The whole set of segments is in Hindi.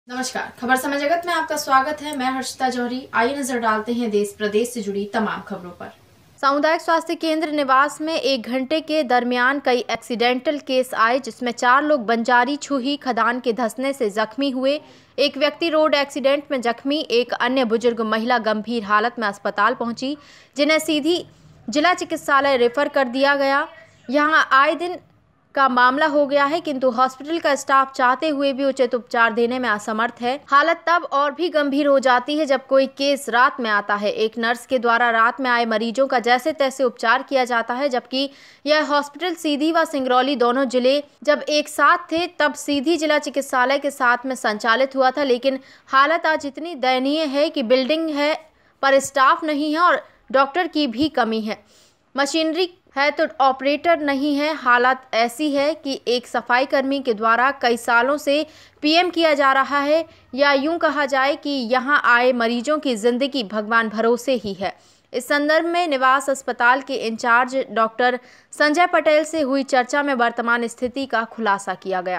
नमस्कार, खबर समय जगत में आपका स्वागत है। मैं हर्षिता जौहरी। आइए नजर डालते हैं देश प्रदेश से जुड़ी तमाम खबरों पर। सामुदायिक स्वास्थ्य केंद्र निवास में 1 घंटे के दरमियान कई एक्सीडेंटल केस आए, जिसमें 4 लोग बंजारी छुही खदान के धंसने से जख्मी हुए। एक व्यक्ति रोड एक्सीडेंट में जख्मी, एक अन्य बुजुर्ग महिला गंभीर हालत में अस्पताल पहुंची, जिन्हें सीधी जिला चिकित्सालय रेफर कर दिया गया। यहां आए दिन का मामला हो गया है, किंतु हॉस्पिटल का स्टाफ चाहते हुए भी उचित उपचार देने में असमर्थ है। हालत तब और भी गंभीर हो जाती है जब कोई केस रात में आता है। एक नर्स के द्वारा रात में आए मरीजों का जैसे तैसे उपचार किया जाता है, जबकि यह हॉस्पिटल सीधी व सिंगरौली दोनों जिले जब एक साथ थे तब सीधी जिला चिकित्सालय के साथ में संचालित हुआ था। लेकिन हालत आज इतनी दयनीय है कि बिल्डिंग है पर स्टाफ नहीं है और डॉक्टर की भी कमी है। मशीनरी है तो ऑपरेटर नहीं है। हालत ऐसी है कि एक सफाई कर्मी के द्वारा कई सालों से पीएम किया जा रहा है, या यूं कहा जाए कि यहां आए मरीजों की जिंदगी भगवान भरोसे ही है। इस संदर्भ में निवास अस्पताल के इंचार्ज डॉक्टर संजय पटेल से हुई चर्चा में वर्तमान स्थिति का खुलासा किया गया।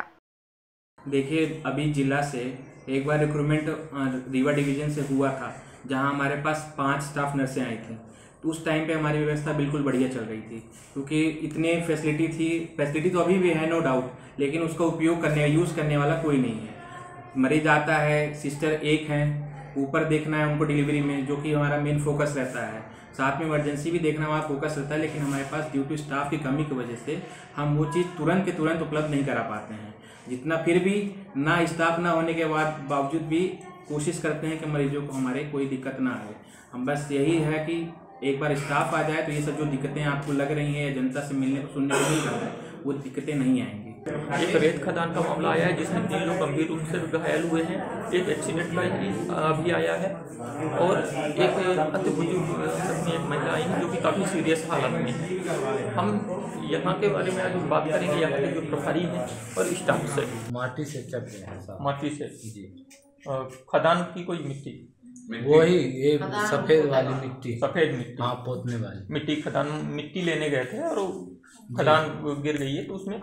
देखिए, अभी जिला से एक बार रिक्रूटमेंट रीवा डिवीजन से हुआ था, जहां हमारे पास 5 स्टाफ नर्सें आई थी। तो उस टाइम पे हमारी व्यवस्था बिल्कुल बढ़िया चल रही थी, क्योंकि इतने फैसिलिटी तो अभी भी है, नो डाउट, लेकिन उसका उपयोग यूज़ करने वाला कोई नहीं है। मरीज आता है, सिस्टर एक हैं, ऊपर देखना है उनको डिलीवरी में, जो कि हमारा मेन फोकस रहता है। साथ में इमरजेंसी भी देखना वहाँ फोकस रहता है, लेकिन हमारे पास ड्यू टू स्टाफ की कमी की वजह से हम वो चीज़ तुरंत के तुरंत उपलब्ध नहीं करा पाते हैं। जितना फिर भी ना स्टाफ ना होने के बावजूद भी कोशिश करते हैं कि मरीजों को हमारे कोई दिक्कत ना आए। हम बस यही है कि एक बार स्टाफ आ जाए तो ये सब जो दिक्कतें आपको लग रही हैं या जनता से मिलने को सुनने को नहीं करता है, वो दिक्कतें नहीं आएंगी। एक रेत खदान का मामला आया है जिसमें 3 लोग गंभीर रूप से घायल हुए हैं। एक एक्सीडेंट का भी आया है और एक अति बुजुर्ग एक महिला आई है जो कि काफ़ी सीरियस हालत में है। हम यहाँ के बारे में आज बात करेंगे, यहाँ के जो प्रभारी हैं और स्टाफ से। माटी से चल रहे हैं, माटी से जी। खदान की कोई मिट्टी वही ये सफेद वाली मिट्टी, सफेद मिट्टी, हाँ, पोतने वाली मिट्टी। खदान मिट्टी लेने गए थे और खदान गिर गई है, तो उसमें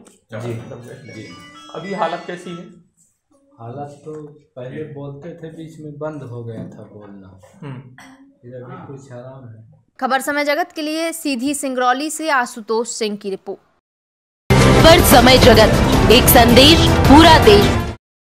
जी। अभी हालत कैसी है? हालत तो पहले बोलते थे, बीच में बंद हो गया था बोलना, फिर अभी कुछ आराम है। खबर समय जगत के लिए सीधी सिंगरौली से आशुतोष सिंह की रिपोर्ट। खबर समय जगत, एक संदेश पूरा देश।